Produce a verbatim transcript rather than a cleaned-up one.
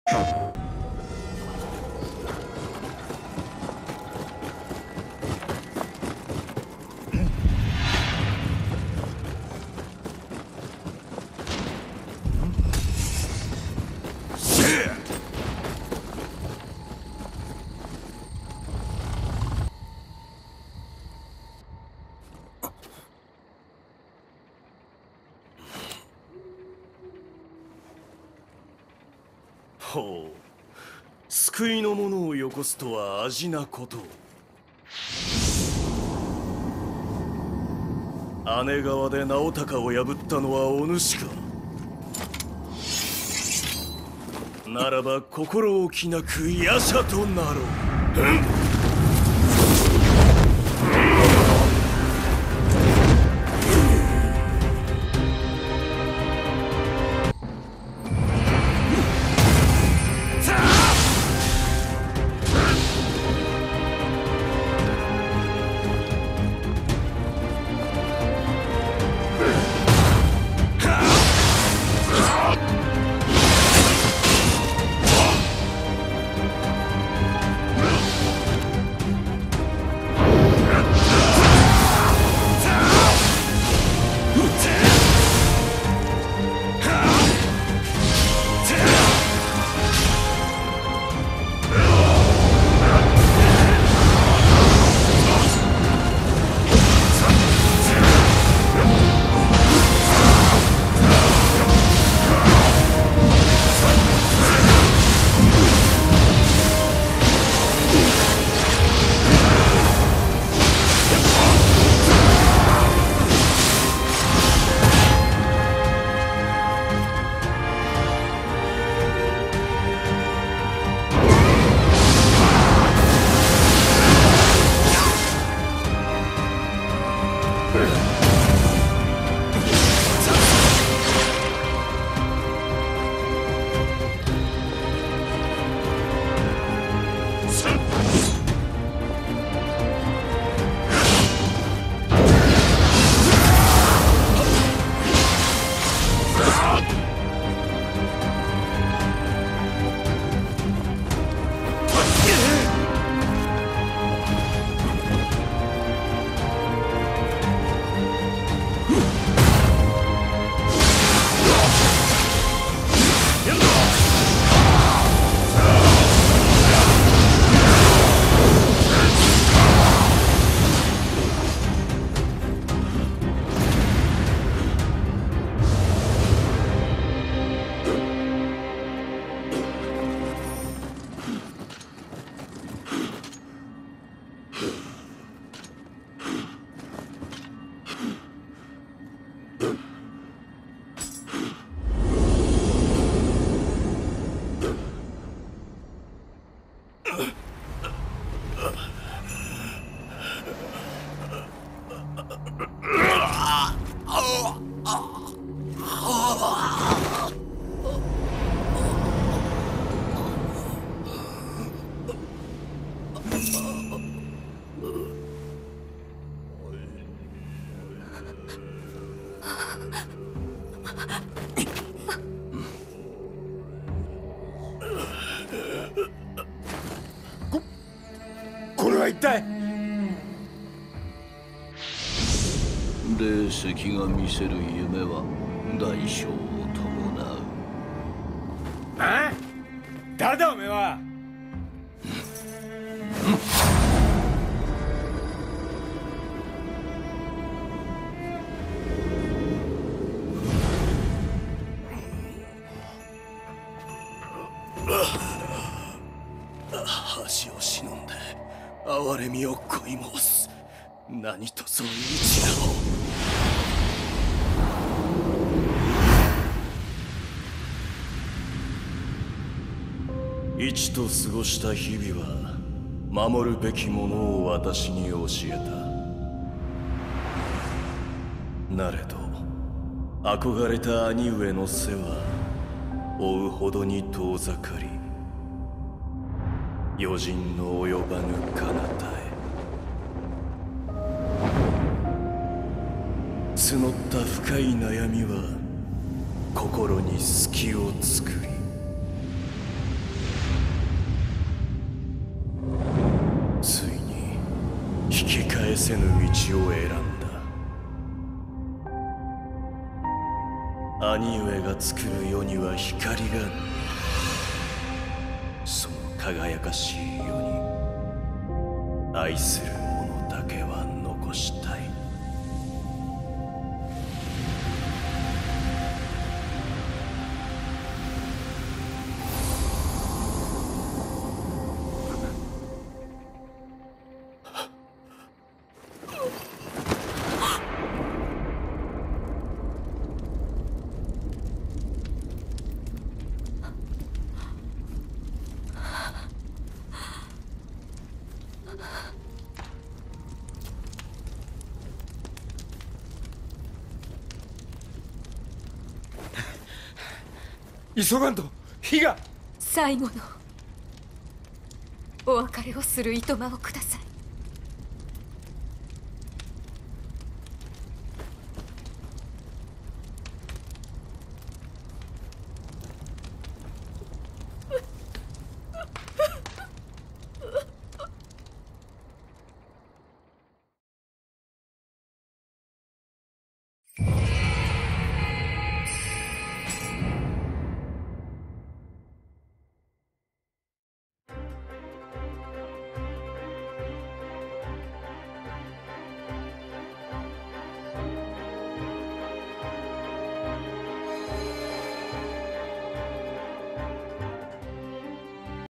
ほう、救いの者をよこすとは味なこと。姉川で直高を破ったのはお主か。ならば心置きなく夜叉となろう。 一体霊石が見せる夢は代償を伴う。 ああ、誰だおめえは。 恥を忍んで哀れみを恋申す。何とぞ一打を。一と過ごした日々は守るべきものを私に教えた。なれど憧れた兄上の背は追うほどに遠ざかり、余人の及ばぬ彼方へ募った深い悩みは心に隙を作り、 せぬ道を選んだ。兄上が作る世には光がある。その輝かしい世に愛する者だけは残したい。 急がんと火が。 最後のお別れをするいとまをください。